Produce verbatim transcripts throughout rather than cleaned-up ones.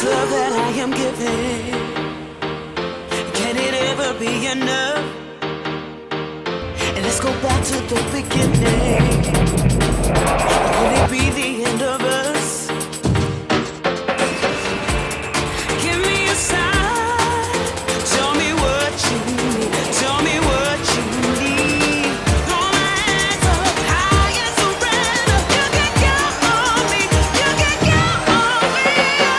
love that I am giving, can it ever be enough? And let's go back to the beginning. Will it be the end of us? Give me a sign. Tell me what you need. Tell me what you need. Throw my hands up high and surrender. You can count on me. You can count on me.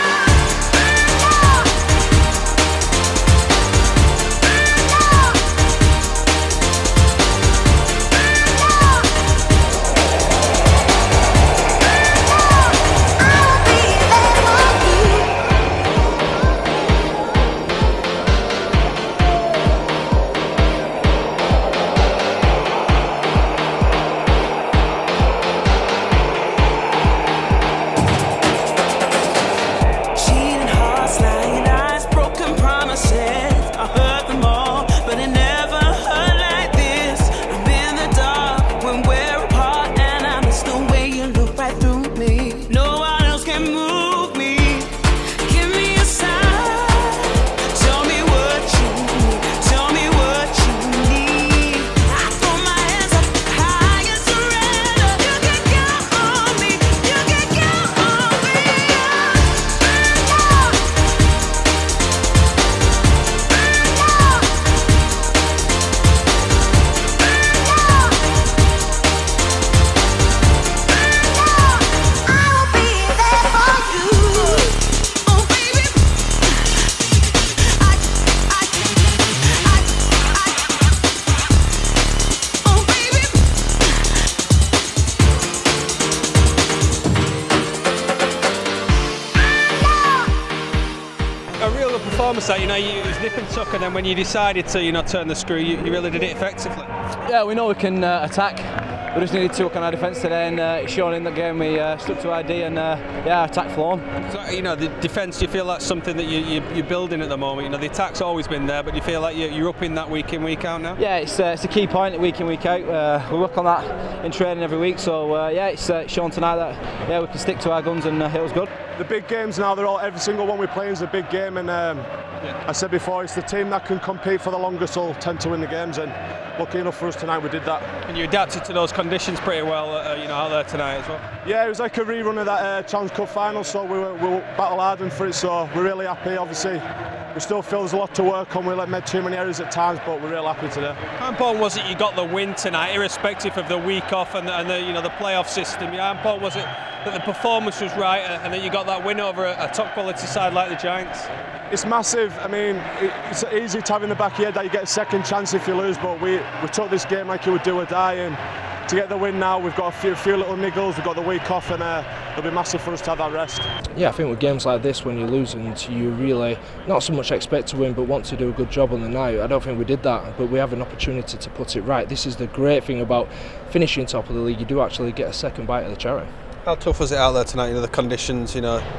That, you know, you, it was nip and tuck, and then when you decided to, you know, turn the screw, you, you really did it effectively. Yeah, we know we can uh, attack. We just needed to work on our defence today, and uh, it's shown in the game. We uh, stuck to our D, and uh, yeah, our attack flown. So, you know, the defence, do you feel that's something that you, you, you're building at the moment? You know, the attack's always been there, but do you feel like you're, you're upping that week in, week out now? Yeah, it's, uh, it's a key point, week in, week out. Uh, we work on that in training every week, so uh, yeah, it's uh, shown tonight that yeah, we can stick to our guns, and uh, it was good. The big games now, they're all, every single one we play is a big game, and um, yeah. I said before, it's the team that can compete for the longest will tend to win the games, and lucky enough for us tonight, we did that. And you adapted to those conditions pretty well, uh, you know, out there tonight as well. Yeah, it was like a rerun of that uh, Challenge Cup final, so we were, we were battle hardened for it, so we're really happy. Obviously, we still feel there's a lot to work on. We made too many errors at times, but we're real happy today. How important was it you got the win tonight, irrespective of the week off and the, and the you know the playoff system? How important was it that the performance was right and that you got that win over a, a top quality side like the Giants? It's massive. I mean, it's easy to have in the back of your head that you get a second chance if you lose, but we, we took this game like it would do or die, and to get the win now, we've got a few, few little niggles, we've got the week off, and uh, it'll be massive for us to have that rest. Yeah, I think with games like this, when you're losing, you really not so much expect to win, but want to do a good job on the night. I don't think we did that, but we have an opportunity to put it right. This is the great thing about finishing top of the league. You do actually get a second bite of the cherry. How tough was it out there tonight? You know, the conditions, you know,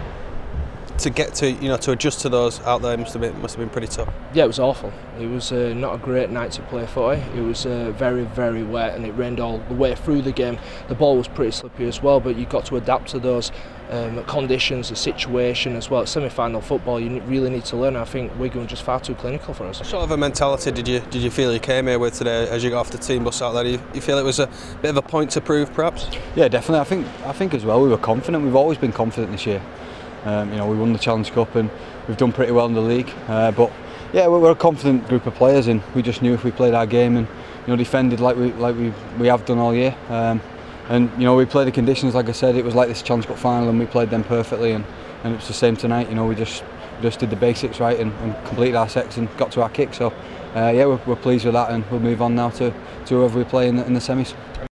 to get to, you know, to adjust to those out there must have been must have been pretty tough. Yeah, it was awful. It was uh, not a great night to play footy. It was uh, very, very wet, and it rained all the way through the game. The ball was pretty slippery as well, but you've got to adapt to those um, conditions, the situation as well. Semi-final football, you really need to learn. I think Wigan was just far too clinical for us. What sort of a mentality did you did you feel you came here with today as you got off the team bus out there? Do you, you feel it was a bit of a point to prove, perhaps? Yeah, definitely. I think I think as well we were confident. We've always been confident this year. Um, you know, we won the Challenge Cup and we've done pretty well in the league. Uh, but yeah, we're a confident group of players, and we just knew if we played our game and you know defended like we like we we have done all year. Um, and you know, we played the conditions like I said. It was like this Challenge Cup final, and we played them perfectly. And, and it's the same tonight. You know, we just just did the basics right and, and completed our sets and got to our kick. So uh, yeah, we're, we're pleased with that, and we'll move on now to to whoever we play in the, in the semis.